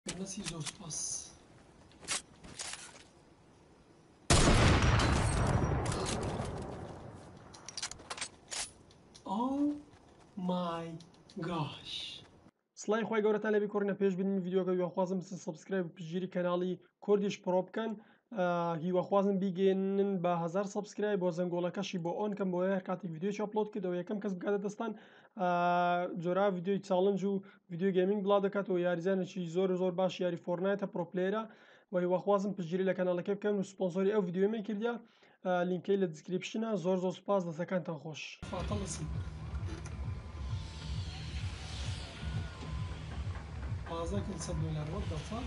نسی زۆر سوپاس. Oh my gosh. سڵای خۆی گەورەتان لەبی کۆڕینە پێش بینین ڤیدیۆکە هیواخوازم سبسکرایب و پشتگیری کەناڵی کوردیش پڕۆ بکەن. هیواخوازم بیگەێنن بە 1000 سبسکرایب بۆ زەنگۆڵەکەشی بۆ ئۆن کەم بۆ هەر کاتی ڤیدیۆ ئەپلۆد کردەوە یەکەم کەس بکاتە دەستان جۆرا ڤیدیۆی چاڵنج و ڤیدیۆ گەیمینگ بڵاو دەکاتەوە. یاریزانێکی زۆر باش یاری فۆرنایتە پرۆپلێرە و هیواخوازم پشتگیری لە کەناڵەکەی بکەن و سپۆنسۆری ئەو ڤیدیۆمە کردیا. لینکەی لە دیسکریپشنە. زۆر سوپاس، دەستەکانتان خۆش. فاتەڵسم 15 دلار what the fuck.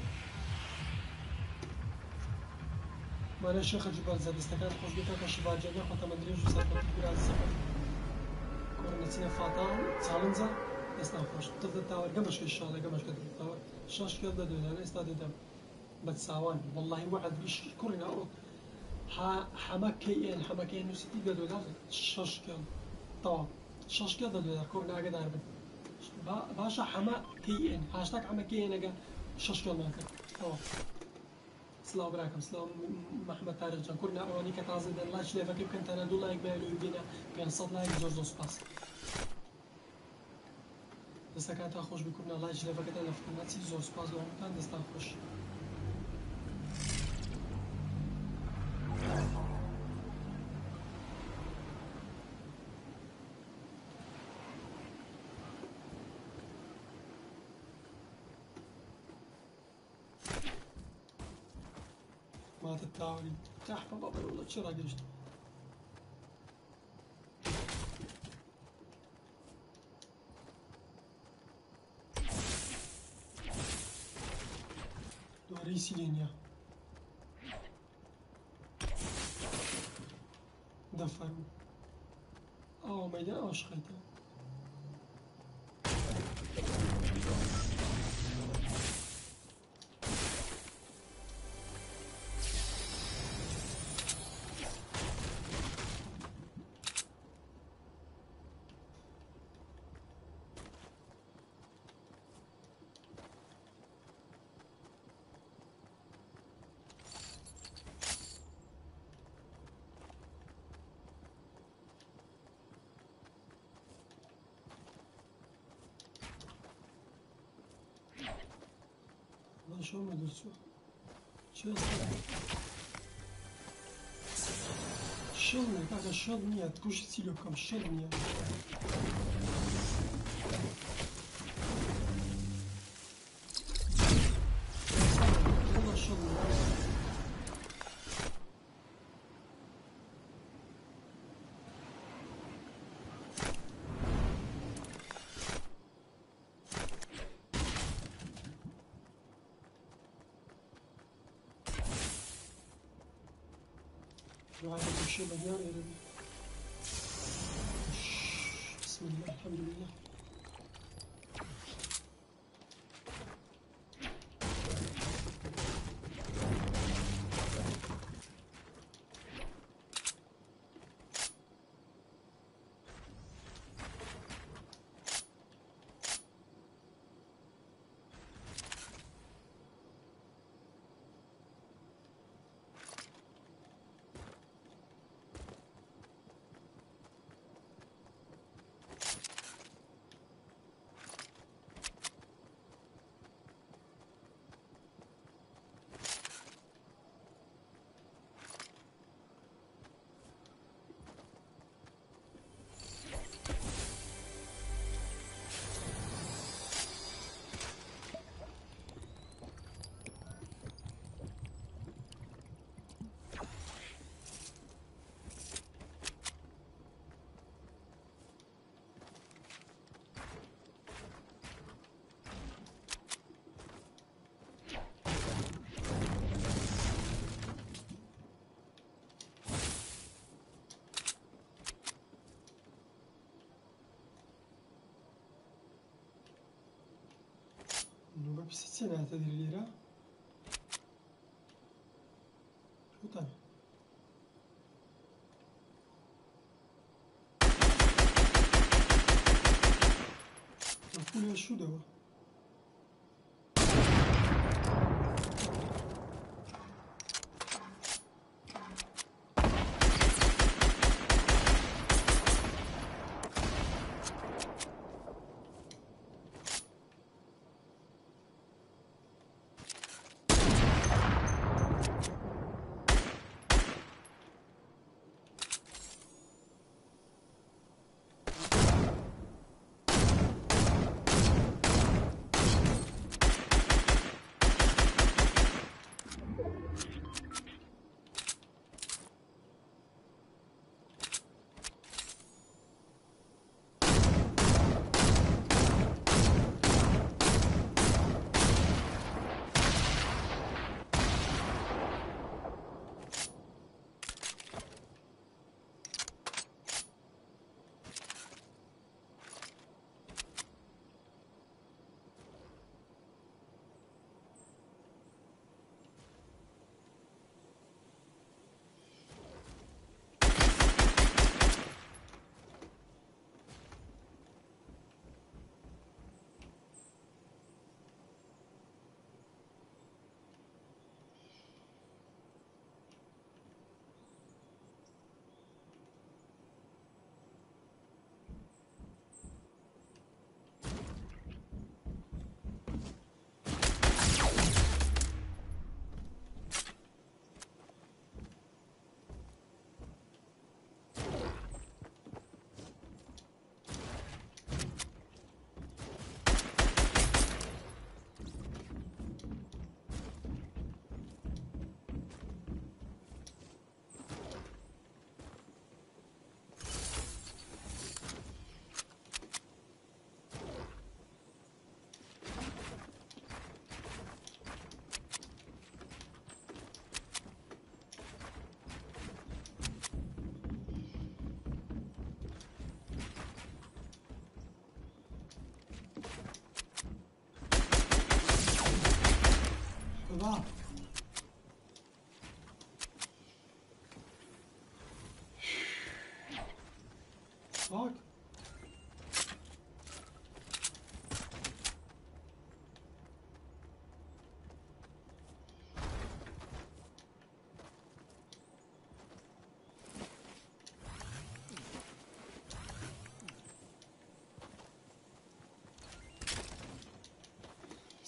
مانە شێخە جوبەرزە دەستەکان خۆش بێتە کە شیواجیەکە خۆتەمە درێژ و سەرپەتی گرازەکە کۆڕنەچینە فاتان چاڵنجە دەستان خۆش تاوەرگە مەشکەی شاڵەکە مەشکە دەتەوە 6 کێڵ دەدوێنان ئێستا دێدەم بە چاوان وەڵڵاهی وەعد بیش کوڕینا ئەو حەمە KN حەمە KN نووسیتی دەدوێنان 6 کێڵ تەواو 6 کێڵ دەدوێنان کوڕنا ئاگادار بن باشە حەمە KN هاشتاگ حەمە KN ئەگە 6 کێڵ ناکەن تەواو. سلااو براکەم سلااو محەممەد تارەکجان کوڕنا ئەوانی کە تازە دەن لایک لێڤەکەی بکەن تەنە 2 لایک بێنەوە بینە 500 لایک زۆر سوپاس. دەستەکانتان خۆش بکوڕنا لایک لێڤەکەتان لە فکرناچی زۆر سوپاس بۆ هەمووتان دەستان خۆش. ماتە تاوەری تاحمە بەبەرەوە چی ڕاگەشت دوارەی سیلێنیا دەفەرمو ئەوە مەیدان ئەوە شقەیتە شو مدرسو شو شلني كاكا شلني تكوش تسيلوكم شلني والله شلني وعليكم الشيء مليان يا ربي. بسم الله الحمد لله. نوبة ب60 تدري ليرة شو تاني مفهول شو دوا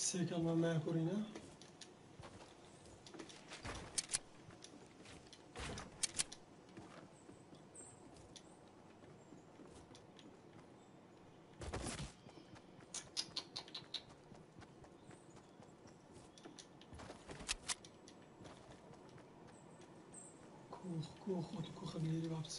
سيكل ما يكورينا كوخ بليري بابس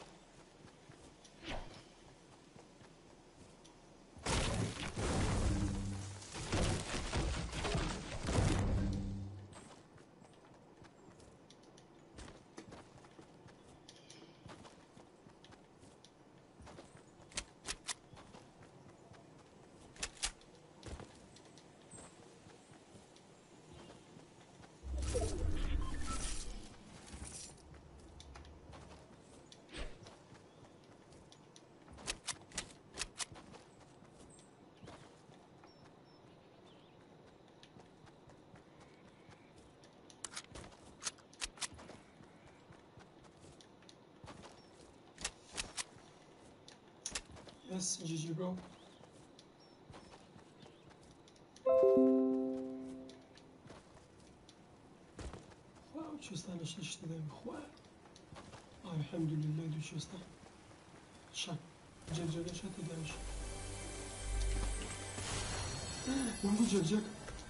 Yes, GG bro. واو شوستا أنا شلشت ذا بخوال. الحمد لله دو شوستا. شك جل شات داش. نقول جل.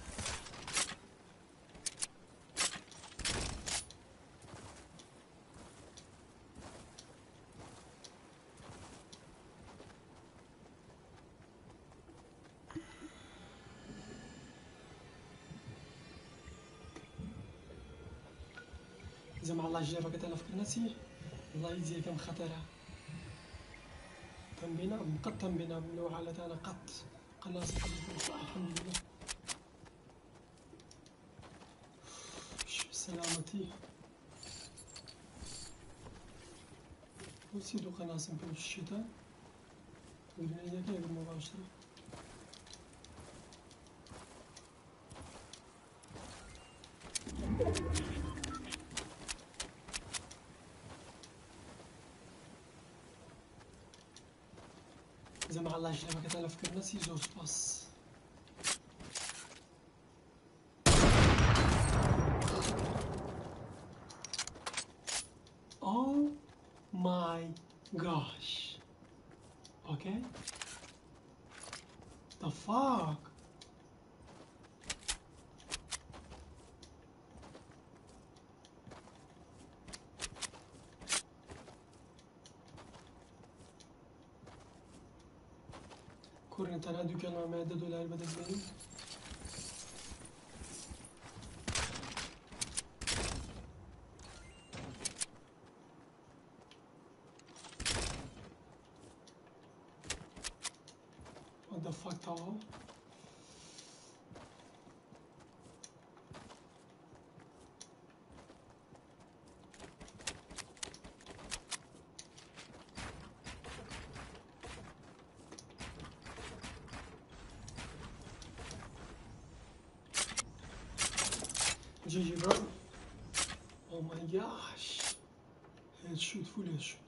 زعما الله يجربك انا في ناسي الله يجزيك كم خطره تنبينا قد تنبينا من على انا قد قناص الحمد لله سلامتي وسيدو قناص في الشتاء قلنا اذا كيف المباشره زعما الله يجربك انا في ناسي زوج باس Oh my gosh. Okay. The fuck? كورن ترى دكان ما $100 بدل زين. What the fuck tall? GG bro. Oh my gosh. Headshot, full headshot.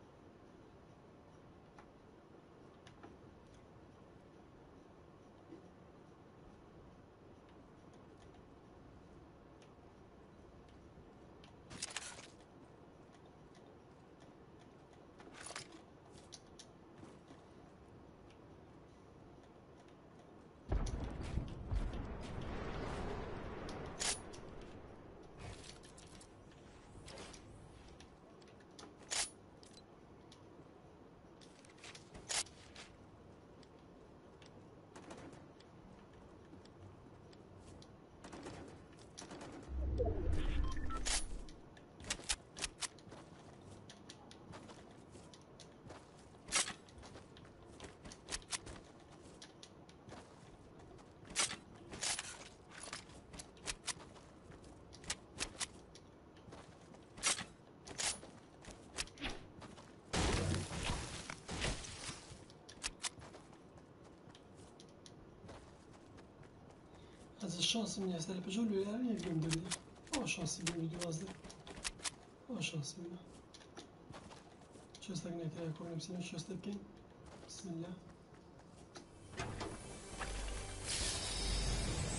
هذا الشانس من يسال بجول ولا يقدم دبي او شانس من دوازده او شانس منه شو استغنى كده يكون بسنة شو استبكين بسم الله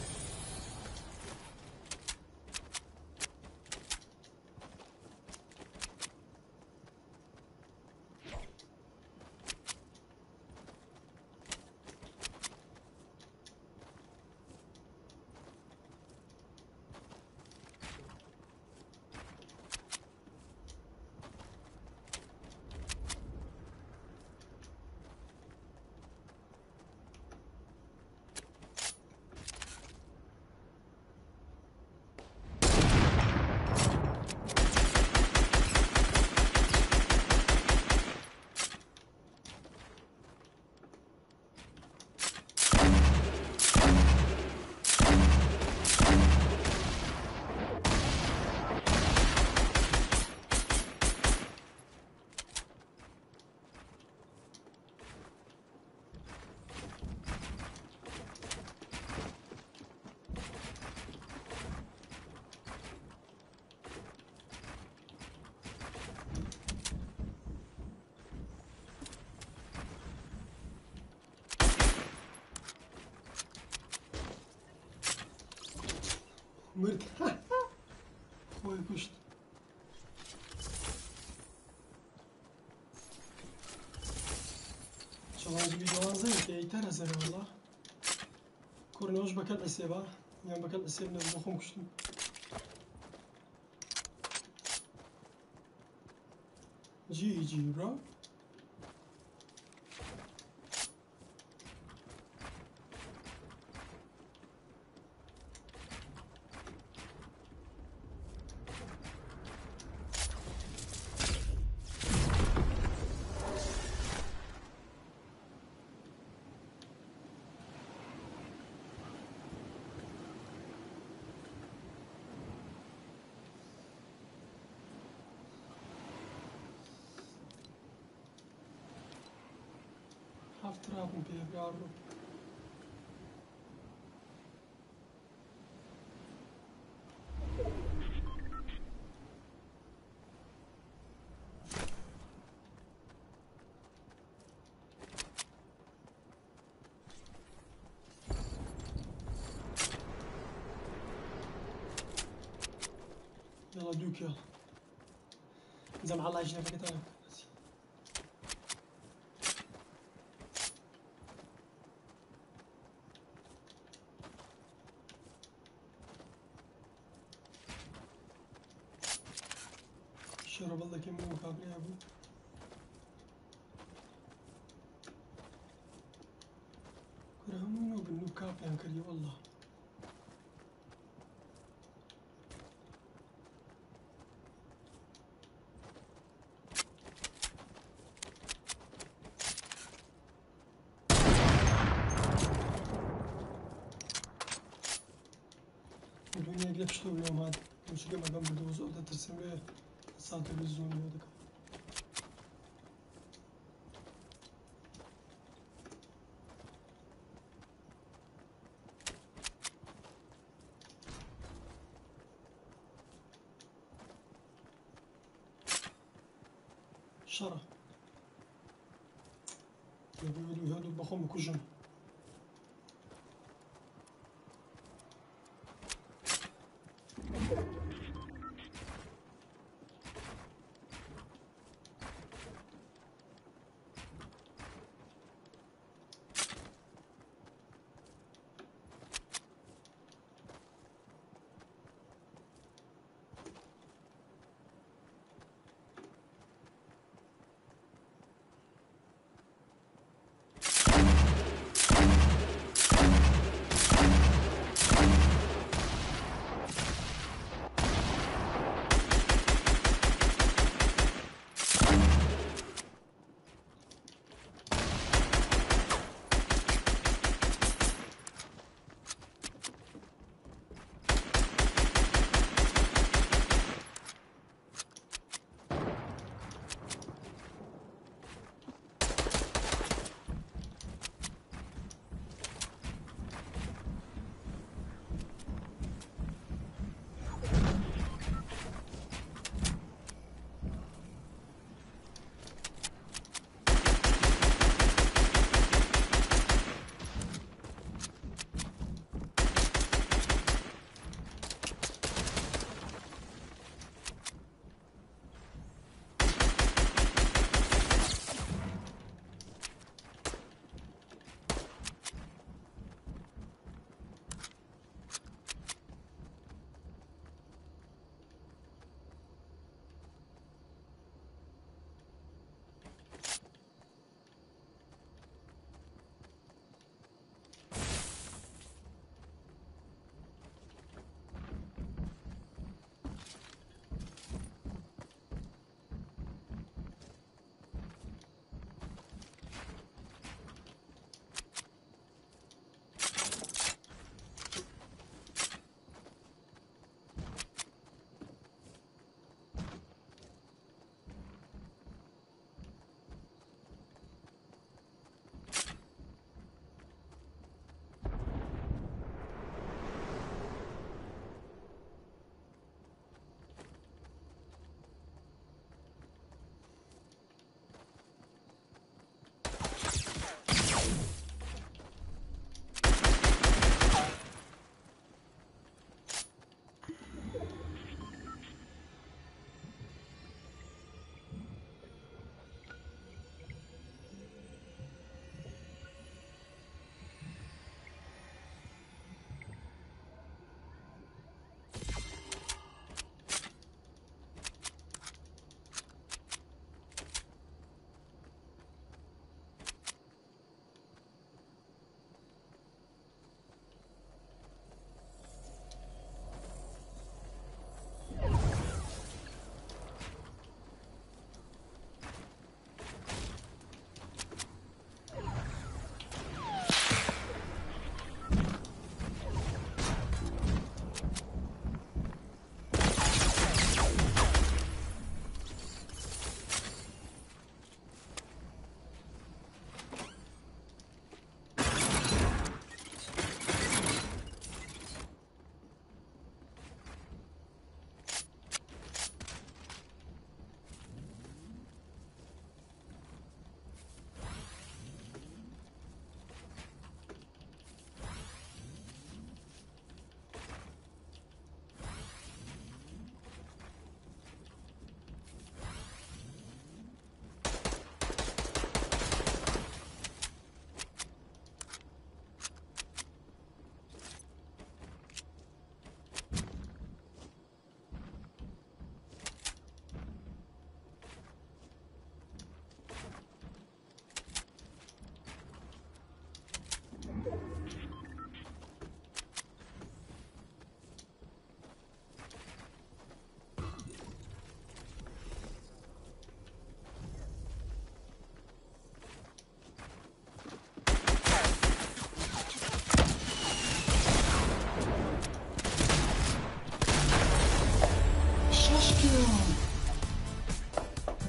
مرد خوي كشت شواز بيدوان زي كي ترى زي والله كورنوش بكال أسيبا يعني بكال أسيب نبخم كشتن جي برا هافترابن بيبرارو يلا دوك يلا زعما الله يجنبك تاعك شرب الله كم مكابري يا ابو كرهمونو بالنكاب يعني كريه والله الدنيا قلب شلو اليوم هذا مش قبل ما بدوز ولا ترسم لي صار تلفزيون هذاك شرع يقولوا هذو بخهم كجن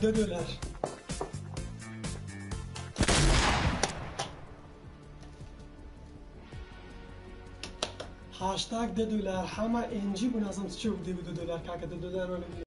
$2. هاشتاگ $2 همه انجی بنازم چه $2 کاکا $2